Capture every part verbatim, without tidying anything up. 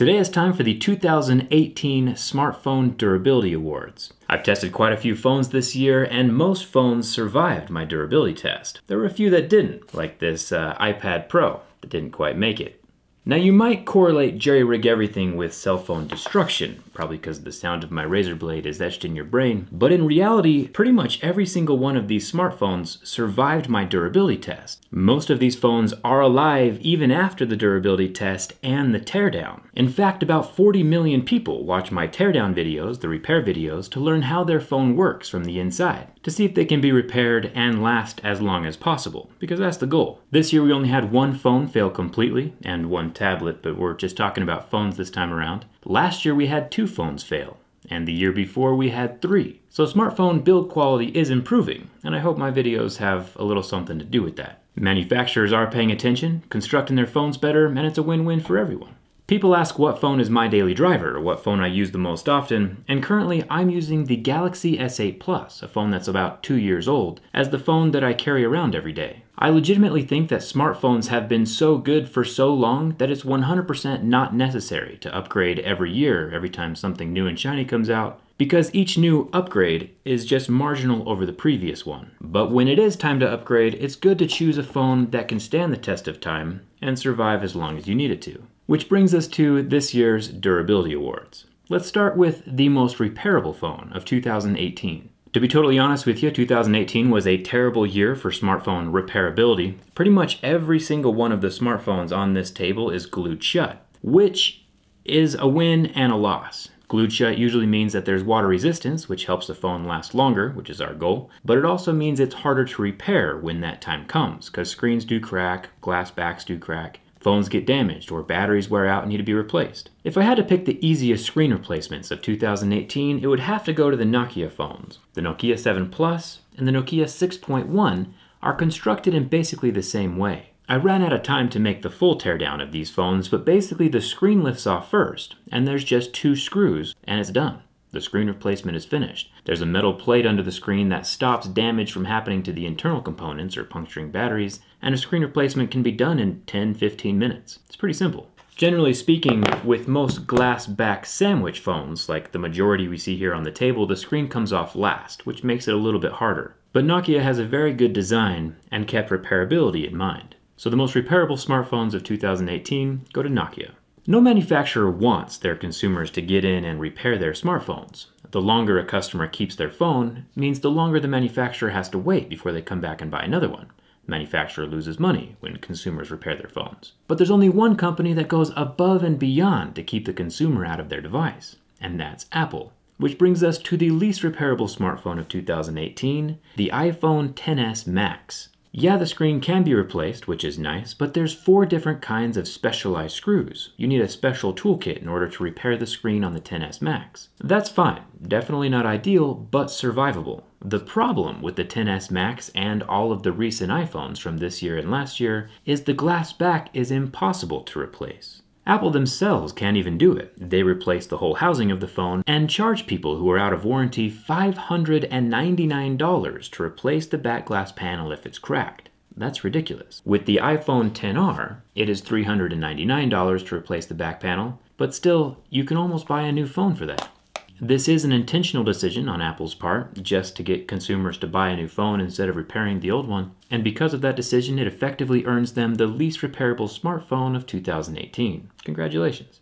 Today is time for the two thousand eighteen Smartphone Durability Awards. I've tested quite a few phones this year, and most phones survived my durability test. There were a few that didn't, like this uh, iPad Pro that didn't quite make it. Now you might correlate JerryRigEverything with cell phone destruction, probably because the sound of my razor blade is etched in your brain, but in reality, pretty much every single one of these smartphones survived my durability test. Most of these phones are alive even after the durability test and the teardown. In fact, about forty million people watch my teardown videos, the repair videos, to learn how their phone works from the inside, to see if they can be repaired and last as long as possible, because that's the goal. This year we only had one phone fail completely, and one tablet, but we're just talking about phones this time around. Last year we had two phones fail, and the year before we had three. So smartphone build quality is improving, and I hope my videos have a little something to do with that. Manufacturers are paying attention, constructing their phones better, and it's a win-win for everyone. People ask what phone is my daily driver, or what phone I use the most often, and currently I'm using the Galaxy S eight Plus, a phone that's about two years old, as the phone that I carry around every day. I legitimately think that smartphones have been so good for so long that it's one hundred percent not necessary to upgrade every year, every time something new and shiny comes out, because each new upgrade is just marginal over the previous one. But when it is time to upgrade, it's good to choose a phone that can stand the test of time and survive as long as you need it to. Which brings us to this year's Durability Awards. Let's start with the most repairable phone of two thousand eighteen. To be totally honest with you, two thousand eighteen was a terrible year for smartphone repairability. Pretty much every single one of the smartphones on this table is glued shut, which is a win and a loss. Glued shut usually means that there's water resistance, which helps the phone last longer, which is our goal, but it also means it's harder to repair when that time comes, because screens do crack, glass backs do crack, phones get damaged, or batteries wear out and need to be replaced. If I had to pick the easiest screen replacements of two thousand eighteen, it would have to go to the Nokia phones. The Nokia seven Plus and the Nokia six point one are constructed in basically the same way. I ran out of time to make the full teardown of these phones, but basically the screen lifts off first, and there's just two screws, and it's done. The screen replacement is finished. There's a metal plate under the screen that stops damage from happening to the internal components or puncturing batteries, and a screen replacement can be done in ten to fifteen minutes. It's pretty simple. Generally speaking, with most glass back sandwich phones, like the majority we see here on the table, the screen comes off last, which makes it a little bit harder. But Nokia has a very good design and kept repairability in mind. So the most repairable smartphones of two thousand eighteen go to Nokia. No manufacturer wants their consumers to get in and repair their smartphones. The longer a customer keeps their phone means the longer the manufacturer has to wait before they come back and buy another one. The manufacturer loses money when consumers repair their phones. But there's only one company that goes above and beyond to keep the consumer out of their device, and that's Apple. Which brings us to the least repairable smartphone of two thousand eighteen, the iPhone X S Max. Yeah, the screen can be replaced, which is nice, but there's four different kinds of specialized screws. You need a special toolkit in order to repair the screen on the X S Max. That's fine, definitely not ideal, but survivable. The problem with the X S Max and all of the recent iPhones from this year and last year is the glass back is impossible to replace. Apple themselves can't even do it. They replace the whole housing of the phone and charge people who are out of warranty five hundred ninety-nine dollars to replace the back glass panel if it's cracked. That's ridiculous. With the iPhone X R, it is three hundred ninety-nine dollars to replace the back panel, but still, you can almost buy a new phone for that. This is an intentional decision on Apple's part, just to get consumers to buy a new phone instead of repairing the old one, and because of that decision, it effectively earns them the least repairable smartphone of two thousand eighteen. Congratulations.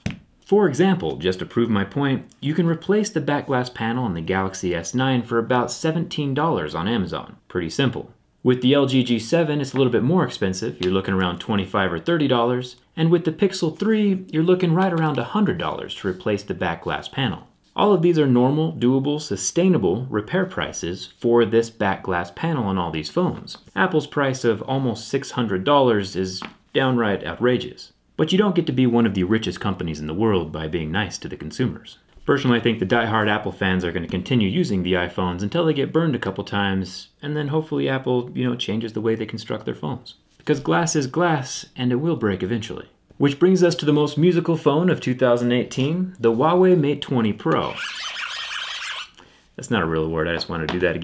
For example, just to prove my point, you can replace the back glass panel on the Galaxy S nine for about seventeen dollars on Amazon. Pretty simple. With the L G G seven, it's a little bit more expensive. You're looking around twenty-five or thirty dollars, and with the Pixel three, you're looking right around one hundred dollars to replace the back glass panel. All of these are normal, doable, sustainable repair prices for this back glass panel on all these phones. Apple's price of almost six hundred dollars is downright outrageous. But you don't get to be one of the richest companies in the world by being nice to the consumers. Personally, I think the die-hard Apple fans are going to continue using the iPhones until they get burned a couple times, and then hopefully Apple, you know, changes the way they construct their phones. Because glass is glass, and it will break eventually. Which brings us to the most musical phone of two thousand eighteen, the Huawei Mate twenty Pro. That's not a real word, I just want to do that again.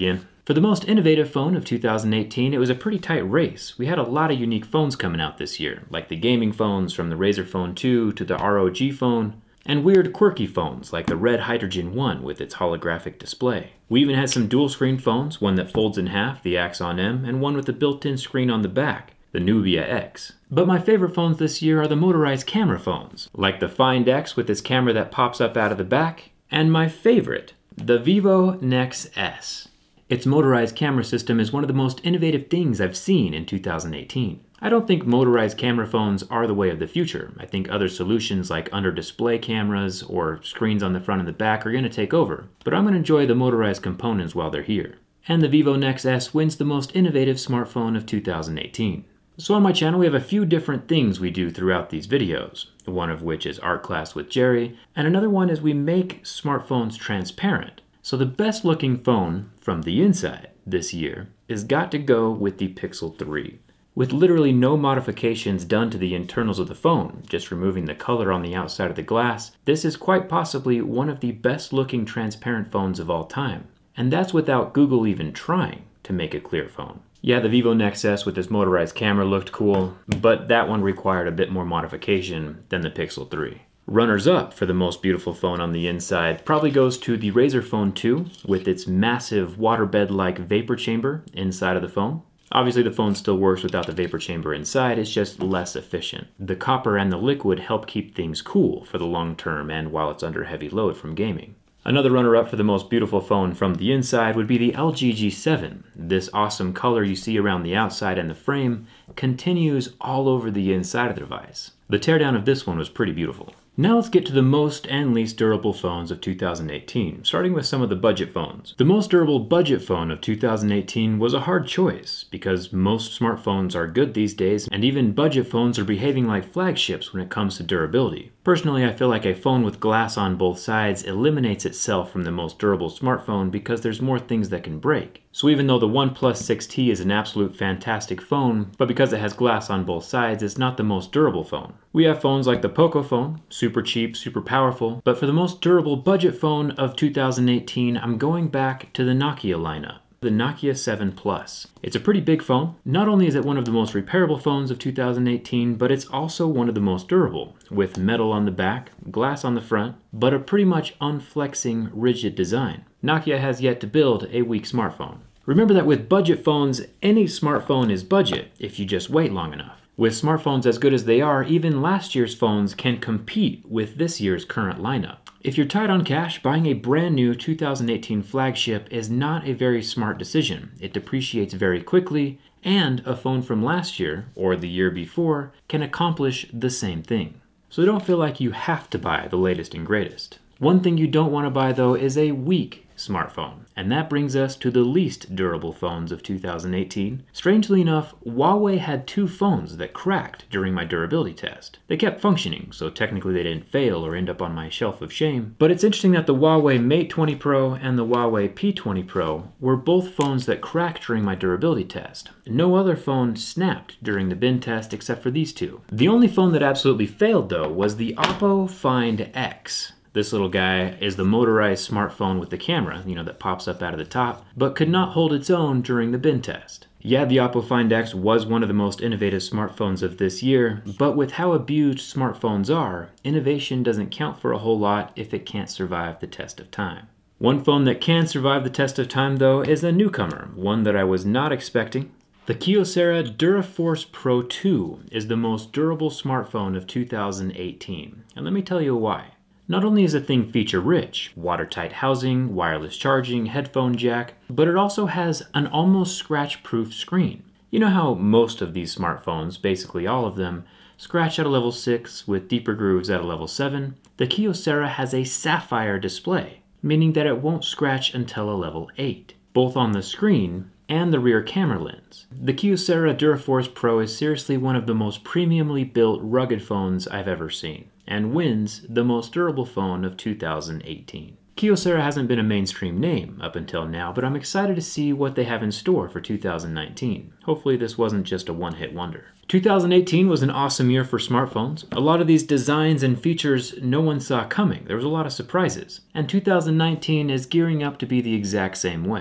For the most innovative phone of two thousand eighteen, it was a pretty tight race. We had a lot of unique phones coming out this year, like the gaming phones from the Razer Phone two to the R O G phone, and weird quirky phones like the Red Hydrogen one with its holographic display. We even had some dual screen phones, one that folds in half, the Axon M, and one with a built-in screen on the back, the Nubia X. But my favorite phones this year are the motorized camera phones, like the Find X with its camera that pops up out of the back, and my favorite, the Vivo Nex S. Its motorized camera system is one of the most innovative things I've seen in two thousand eighteen. I don't think motorized camera phones are the way of the future. I think other solutions like under-display cameras or screens on the front and the back are going to take over, but I'm going to enjoy the motorized components while they're here. And the Vivo Nex S wins the most innovative smartphone of two thousand eighteen. So on my channel we have a few different things we do throughout these videos, one of which is Art Class with Jerry, and another one is we make smartphones transparent. So the best looking phone from the inside this year is got to go with the Pixel three. With literally no modifications done to the internals of the phone, just removing the color on the outside of the glass, this is quite possibly one of the best looking transparent phones of all time. And that's without Google even trying to make a clear phone. Yeah, the Vivo Nex S with its motorized camera looked cool, but that one required a bit more modification than the Pixel three. Runners up for the most beautiful phone on the inside probably goes to the Razer Phone two with its massive waterbed-like vapor chamber inside of the phone. Obviously the phone still works without the vapor chamber inside, it's just less efficient. The copper and the liquid help keep things cool for the long term and while it's under heavy load from gaming. Another runner-up for the most beautiful phone from the inside would be the L G G seven. This awesome color you see around the outside and the frame continues all over the inside of the device. The teardown of this one was pretty beautiful. Now let's get to the most and least durable phones of two thousand eighteen, starting with some of the budget phones. The most durable budget phone of two thousand eighteen was a hard choice, because most smartphones are good these days, and even budget phones are behaving like flagships when it comes to durability. Personally, I feel like a phone with glass on both sides eliminates itself from the most durable smartphone because there's more things that can break. So even though the OnePlus six T is an absolute fantastic phone, but because it has glass on both sides, it's not the most durable phone. We have phones like the Poco phone, super cheap, super powerful, but for the most durable budget phone of two thousand eighteen, I'm going back to the Nokia lineup, the Nokia seven Plus. It's a pretty big phone. Not only is it one of the most repairable phones of two thousand eighteen, but it's also one of the most durable, with metal on the back, glass on the front, but a pretty much unflexing, rigid design. Nokia has yet to build a weak smartphone. Remember that with budget phones, any smartphone is budget if you just wait long enough. With smartphones as good as they are, even last year's phones can compete with this year's current lineup. If you're tight on cash, buying a brand new two thousand eighteen flagship is not a very smart decision. It depreciates very quickly, and a phone from last year, or the year before, can accomplish the same thing. So don't feel like you have to buy the latest and greatest. One thing you don't want to buy though is a weak smartphone. And that brings us to the least durable phones of two thousand eighteen. Strangely enough, Huawei had two phones that cracked during my durability test. They kept functioning, so technically they didn't fail or end up on my shelf of shame. But it's interesting that the Huawei Mate twenty Pro and the Huawei P twenty Pro were both phones that cracked during my durability test. No other phone snapped during the bin test except for these two. The only phone that absolutely failed though was the Oppo Find X. This little guy is the motorized smartphone with the camera, you know, that pops up out of the top, but could not hold its own during the bin test. Yeah, the Oppo Find X was one of the most innovative smartphones of this year, but with how abused smartphones are, innovation doesn't count for a whole lot if it can't survive the test of time. One phone that can survive the test of time, though, is a newcomer, one that I was not expecting. The Kyocera DuraForce Pro two is the most durable smartphone of two thousand eighteen, and let me tell you why. Not only is the thing feature-rich, watertight housing, wireless charging, headphone jack, but it also has an almost scratch-proof screen. You know how most of these smartphones, basically all of them, scratch at a level six with deeper grooves at a level seven? The Kyocera has a sapphire display, meaning that it won't scratch until a level eight, both on the screen and the rear camera lens. The Kyocera DuraForce Pro is seriously one of the most premiumly built rugged phones I've ever seen, and wins the most durable phone of two thousand eighteen. Kyocera hasn't been a mainstream name up until now, but I'm excited to see what they have in store for two thousand nineteen. Hopefully this wasn't just a one-hit wonder. two thousand eighteen was an awesome year for smartphones. A lot of these designs and features no one saw coming. There was a lot of surprises. And two thousand nineteen is gearing up to be the exact same way.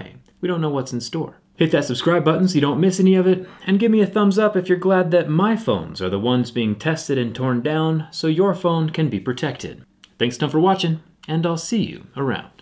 We don't know what's in store. Hit that subscribe button so you don't miss any of it, and give me a thumbs up if you're glad that my phones are the ones being tested and torn down so your phone can be protected. Thanks a ton for watching, and I'll see you around.